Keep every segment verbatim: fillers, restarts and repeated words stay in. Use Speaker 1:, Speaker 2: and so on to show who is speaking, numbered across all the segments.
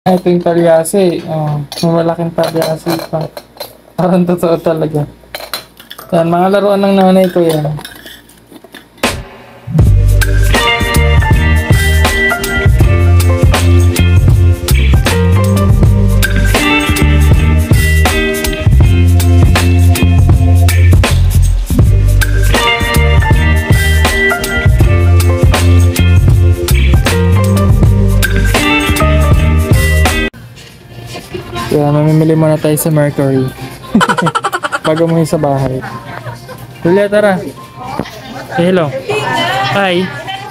Speaker 1: Ito yung talyasi. Oh, malaking talyasi pa. Parang totoo talaga. Yan, mga laruan ng nanay ko yan. Kaya mamimili muna tayo sa Mercury. Bago mo sa bahay. Julia, tara. Say hello. Hi.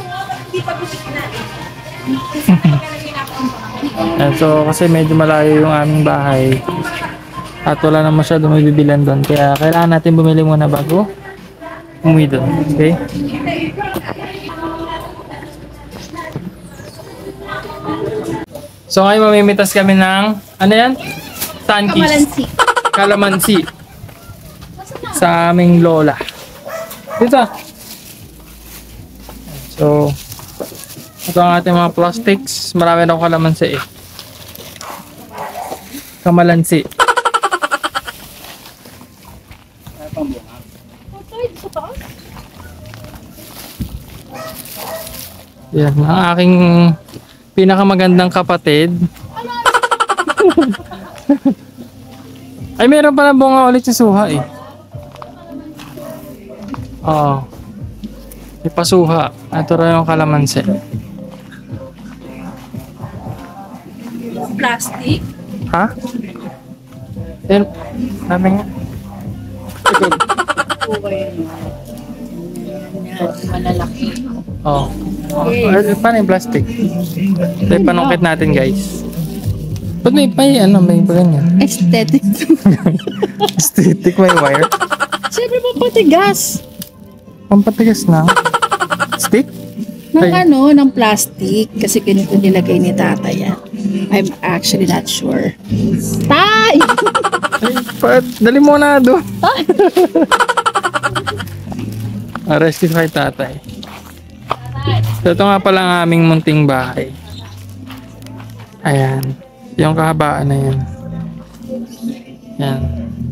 Speaker 1: And so, kasi medyo malayo yung aming bahay. At wala na masyadong mabibilan doon. Kaya kailangan natin bumili muna bago umuwi doon. Okay? So ngayon mamimitas kami ng, ano yan? Tankis.
Speaker 2: Kalamansi.
Speaker 1: Kalamansi. Sa aming lola. Dito. So, ito ang ating mga plastics. Marami na akong kalamansi eh. Kamalansi. Yan, ang aking pinakamagandang kapatid. Ay, meron pala bunga ulit sa suha eh. Oo. Ipasuha. Ito rin yung kalamansi.
Speaker 2: Plastic.
Speaker 1: Ha? Yan. Dami nga.
Speaker 2: Malalaki.
Speaker 1: Oo. Oh. Oh, paano yung plastic? Ito yung panungkit natin guys. Ba't may pa ano, may pa ganyan?
Speaker 2: Aesthetic.
Speaker 1: Aesthetic, may wire.
Speaker 2: Siyempre pampatigas.
Speaker 1: Pampatigas na. Stick?
Speaker 2: Ng
Speaker 1: Ay.
Speaker 2: ano, ng plastic. Kasi ganito nilagay ni tata yan. I'm actually not sure. Tay!
Speaker 1: Ay, pa, dali mo na doon. Rescue kay tatay. So, ito nga pala ang aming munting bahay. Ayan. Yung kahabaan na yan. Yan.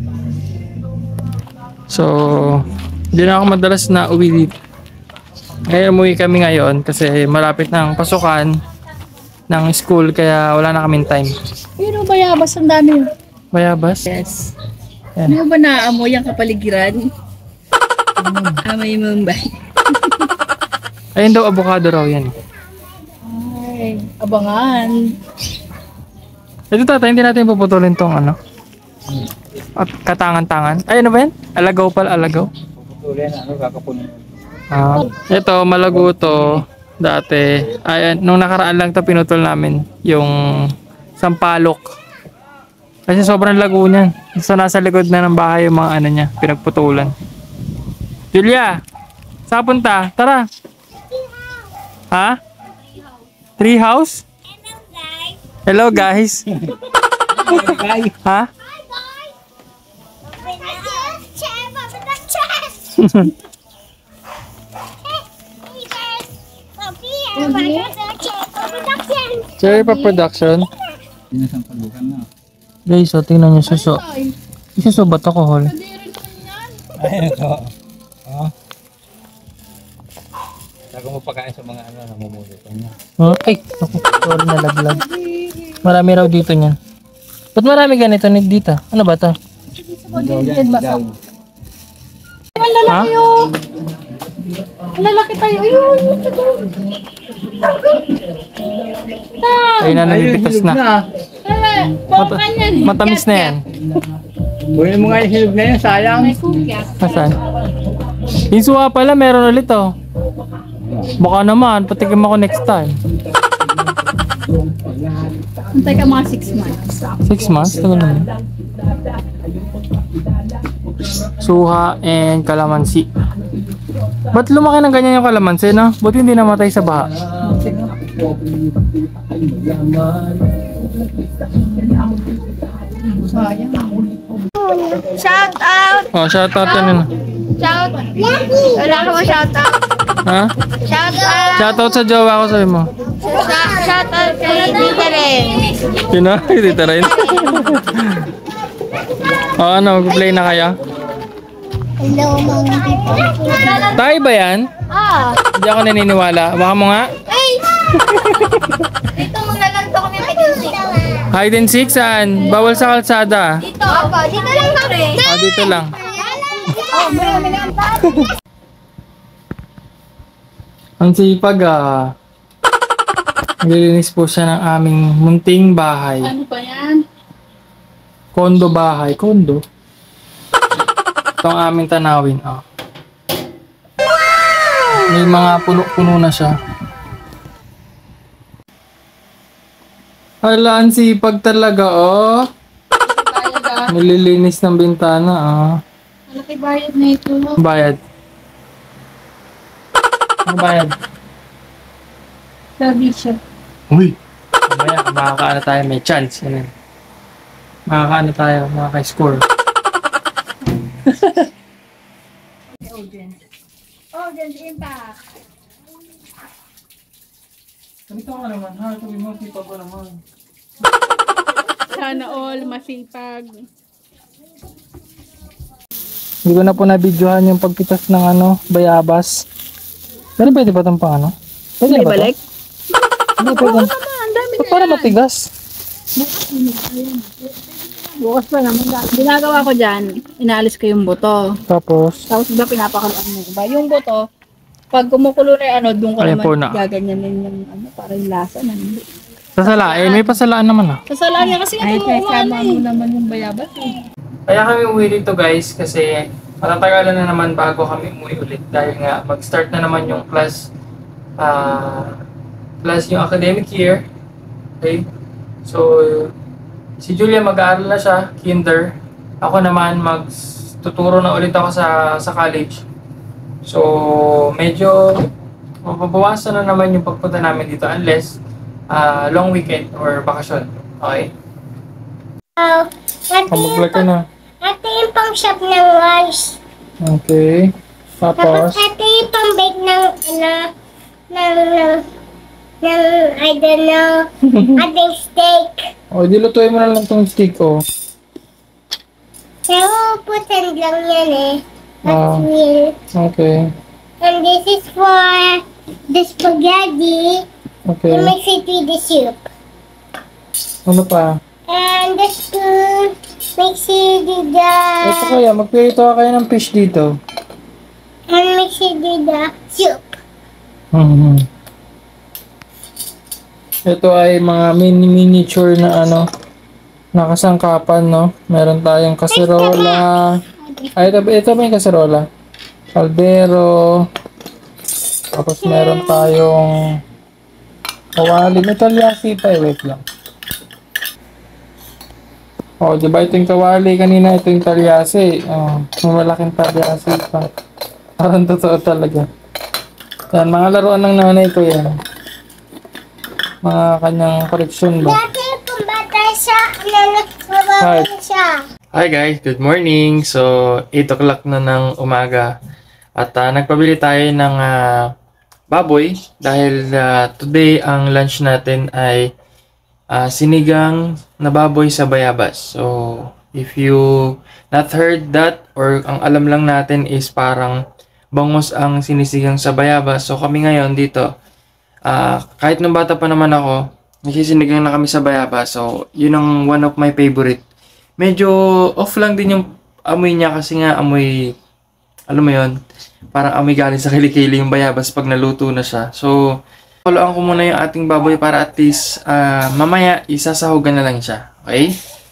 Speaker 1: So, hindi na ako madalas na uwi dito. Ngayon umuwi kami ngayon kasi malapit na ang pasukan ng school kaya wala na kaming time.
Speaker 2: Pero bayabas ang dami.
Speaker 1: Bayabas?
Speaker 2: Yes.
Speaker 1: Yan.
Speaker 2: Ano ba naamoy ang kapaligiran? Amoy Mumbai.
Speaker 1: Ayun daw, avocado raw yan.
Speaker 2: Ay, abangan.
Speaker 1: Ito tatay, hindi natin puputulin tong ano. At katangan-tangan. Ay, ano ba yan? Alagaw pala, alagaw.
Speaker 3: Puputulin, ano, kakapunin.
Speaker 1: Ah, ito, malago to. Dati, ay, nung nakaraan lang to pinutol namin. Yung sampalok. Kasi sobrang lago niyan. So, nasa likod na ng bahay yung mga ano niya, pinagputulan. Julia, saan punta? Tara. Ha? Tree house? Hello guys. Ha? Cherry pa production.
Speaker 3: Sinasampalukan na.
Speaker 1: Guys, so tingnan nyo suso. Suso ba't alcohol?
Speaker 3: Ay, ito. Oh. Tago mo pagkain sa mga ano, namumulitan niya.
Speaker 1: Huh? Ay, naku, sorry nalaglag. Marami raw dito niyan. Ba't marami ganito dito? Ano ba to? Ha?
Speaker 2: Lalaki tayo. Ayun.
Speaker 1: Ayun na, nalipitas na. Mata matamis na yan.
Speaker 3: Kunin mo nga yung hilog na yun, sayang.
Speaker 1: Nasaan? Yung suha pala, meron ulit oh. Baka naman, patikim ako next time.
Speaker 2: Antay ka mga six months.
Speaker 1: Six months? Tagal naman. Suha and kalamansi. Ba't lumaki ng ganyan yung kalamansi, no? Buti hindi namatay sa baha.
Speaker 2: Shout out!
Speaker 1: Oh, shout out yun.
Speaker 2: Shout! Wala ka mo shout out?
Speaker 1: Ha?
Speaker 2: Shout out!
Speaker 1: Shout out sa jowa ko, sabi mo.
Speaker 2: Shout out kay Tita Ren.
Speaker 1: Sino? Dito rin. O ano, mag-play na kaya?
Speaker 2: Hello, mga people.
Speaker 1: Tayo ba yan?
Speaker 2: Ah.
Speaker 1: Hindi ako naniniwala. Baka mo nga?
Speaker 2: Ay! Dito muna lang to kami mag-isip.
Speaker 1: Hide and seek saan? Bawal sa kalsada.
Speaker 2: Dito. Opo, dito lang kami.
Speaker 1: Ah, dito lang.
Speaker 2: Oh, marami na ang
Speaker 1: Ang sipag ah. Nililinis po siya ng aming munting bahay.
Speaker 2: Ano pa yan?
Speaker 1: Kondo bahay. Kondo. Ito ang aming tanawin. Oh. May mga puno-puno na siya. Hala, ang sipag talaga oh. Nililinis ng bintana ah.
Speaker 2: Malaki bayad na ito.
Speaker 1: Bayad. Ano bayad?
Speaker 2: Sabi siya.
Speaker 1: Uy! Mamaya, makakaano tayo, may chance. Yan. Makakaano tayo, makaka-score.
Speaker 2: Oh, ganda impact.
Speaker 1: Ganito ka naman, ha? Sabi mo, sipag ko naman.
Speaker 2: Sana all masipag.
Speaker 1: Hindi ko na po na-videohan yung pagpitas ng ano, bayabas. Pero pwede ba itong pang ano? Pwede
Speaker 2: May
Speaker 1: ba ito?
Speaker 2: balik?
Speaker 1: Hindi, pwede.
Speaker 2: Ang dami
Speaker 1: Ba't para matigas?
Speaker 2: Bukas pa naman. Ginagawa ko dyan, inaalis ko yung buto.
Speaker 1: Tapos,
Speaker 2: Tapos ba pinapakaluan mo ba? Yung buto, pag kumukulo na yung ano, doon ko
Speaker 1: Ayan po na.
Speaker 2: naman gaganyanin yung ano, para yung lasa na hindi.
Speaker 1: sasalain. May pasalaan naman ah.
Speaker 2: Sasalaan niya kasi ito mo ano eh. naman yung bayabas eh.
Speaker 1: Kaya kami umuwi dito guys kasi matatagalan na naman bago kami umuwi ulit dahil nga mag-start na naman yung class ah class yung academic year. Okay? So, si Julia mag-aaral na siya, kinder. Ako naman magtuturo na ulit ako sa sa college. So, medyo mababawasan na naman yung pagpunta namin dito unless ah, long weekend or bakasyon. Okay?
Speaker 4: Oh, ate
Speaker 1: Kamaglag ka
Speaker 4: yung,
Speaker 1: na.
Speaker 4: ate yung pang shop ng rice.
Speaker 1: Okay.
Speaker 4: Tapos
Speaker 1: Tapos,
Speaker 4: ate yung pang bake ng, ano, ng, ng, ng, I don't know, ating steak.
Speaker 1: o, dilutuin mo na lang tong steak, oh.
Speaker 4: Pero putan lang yan eh.
Speaker 1: Ah.
Speaker 4: That's weird.
Speaker 1: Okay.
Speaker 4: And this is for the spaghetti.
Speaker 1: Okay.
Speaker 4: You mix it with the soup.
Speaker 1: Ano pa?
Speaker 4: And the spoon, mix it with the,
Speaker 1: Ito kaya, magpirito ka kayo ng fish dito.
Speaker 4: and mix it with the soup.
Speaker 1: Mhm. Ito ay mga mini miniature na ano, nakasangkapan, no? Meron tayong kaserola. Ay, ito, ito ba yung kaserola? Caldero. Tapos meron tayong kawali. May talyasi pa eh. Wait lang. Oh, di ba ito yung kawali? Kanina ito yung talyasi. Oh, may malaking talyasi pa. Parang totoo talaga. Yan, mga laruan ng nanay ko yan. Mga kanyang koleksyon ba?
Speaker 4: Dati kung bata siya, nanagbabawa siya.
Speaker 1: Hi guys, good morning. So, eight o'clock na ng umaga. At ah, nagpabili tayo ng ah, baboy dahil ah, today ang lunch natin ay ah, sinigang na baboy sa bayabas. So, if you not heard that or ang alam lang natin is parang bangus ang sinisigang sa bayabas. So, kami ngayon dito, ah, kahit nung bata pa naman ako, nagsisinigang na kami sa bayabas. So, yun ang one of my favorite. Medyo off lang din yung amoy niya kasi nga amoy, alam mo yun, parang amoy galing sa kilikili yung bayabas pag naluto na siya. So, haluan ko muna yung ating baboy para at least ah, mamaya isasahugan na lang siya. Okay?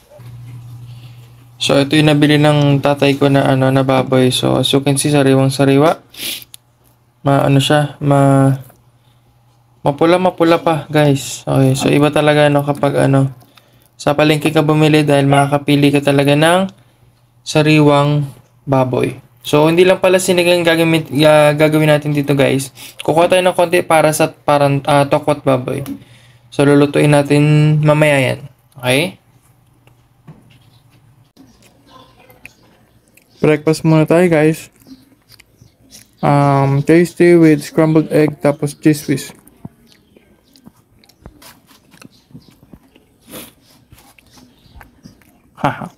Speaker 1: So, ito yung nabili ng tatay ko na ano na baboy. So, as you can see, sariwang sariwa. Ma ano siya, ma mapula mapula pa, guys. Okay, so iba talaga no kapag ano sa palengke ka bumili dahil makakapili ka talaga ng sariwang baboy. So, hindi lang pala sinigang gagamit, uh, gagawin natin dito, guys. Kukuha tayo ng konti para sa parang uh, tokwat baboy. So, lulutuin natin mamaya yan. Okay? Breakfast muna tayo, guys. Um, tasty with scrambled egg tapos cheese whiz. Haha.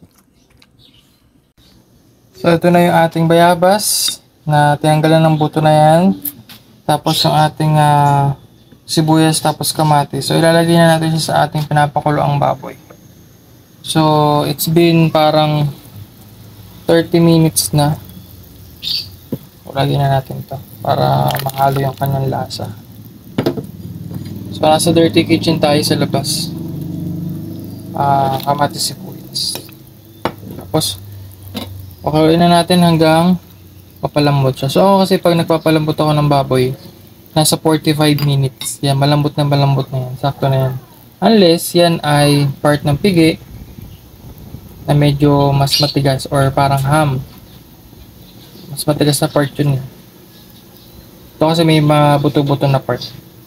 Speaker 1: So, ito na yung ating bayabas na tinanggalan ng buto na yan. Tapos yung ating ah, sibuyas tapos kamatis. So, ilalagay na natin siya sa ating pinapakulo ang baboy. So, it's been parang thirty minutes na. Lagyan na natin to para mahalo yung kanyang lasa. So, nasa dirty kitchen tayo sa labas. Ah, kamatis sibuyas. Tapos, pakuloyin na natin hanggang papalambot siya. So, ako kasi pag nagpapalambot ako ng baboy, nasa forty-five minutes. Yan, malambot na malambot na yan. Sakto na yan. Unless, yan ay part ng pigi na medyo mas matigas or parang ham. Mas matigas na part yun. Ito kasi may mabuto-buto na part.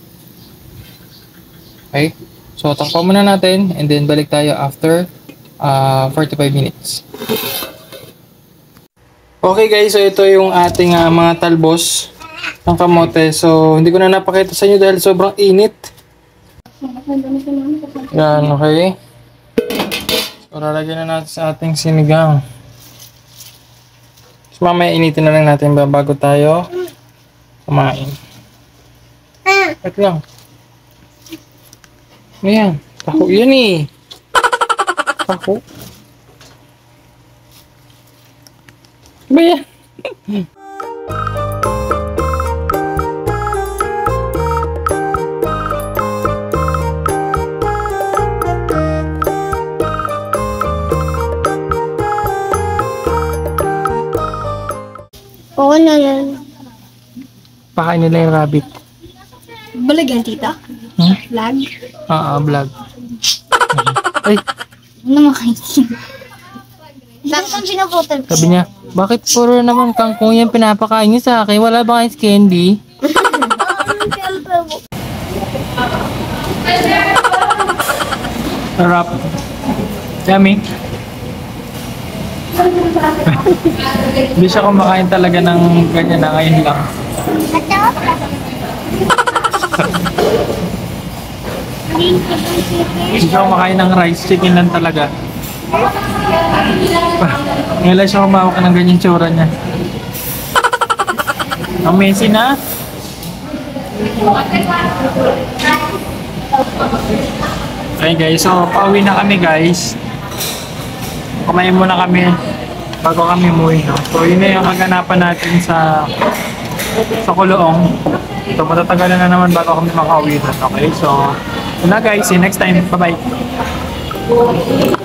Speaker 1: Okay? So, takpan muna natin and then balik tayo after uh, forty-five minutes. Okay guys, so ito yung ating uh, mga talbos ng kamote. So, hindi ko na napakita sa inyo dahil sobrang init. Yan, okay. So, lalagyan na natin sa ating sinigang. So, mamaya initin na lang natin ba bago tayo kumain. Wait lang. Ayan, taho yan eh. Taho. Ba yan?
Speaker 4: Oo na yan.
Speaker 1: Pakain nila yung rabbit.
Speaker 2: Balag yan, tita.
Speaker 1: Hmm?
Speaker 2: Lag.
Speaker 1: Ah, ah, vlog. Ay,
Speaker 2: Ano makain?
Speaker 4: Bakit ang pinaputol ko?
Speaker 1: sabi niya, bakit puro naman kangkong yan pinapakain niyo sa akin? Wala ba kayong candy? Sarap. Yummy. Hindi siya kumakain talaga ng ganyan na ngayon lang. Hindi siya kumakain ng rice, chicken lang talaga. Ngayon lang siya kumawak ng ganyan tsura niya. Ang messy na. Okay guys, so pauwi na kami guys. Kumain muna kami bago kami umuwi. No? So yun na yung kaganapan natin sa sa Kuloong. So matatagalan na naman bago kami makauwi na. Okay, so yun na guys, see you next time. Bye bye.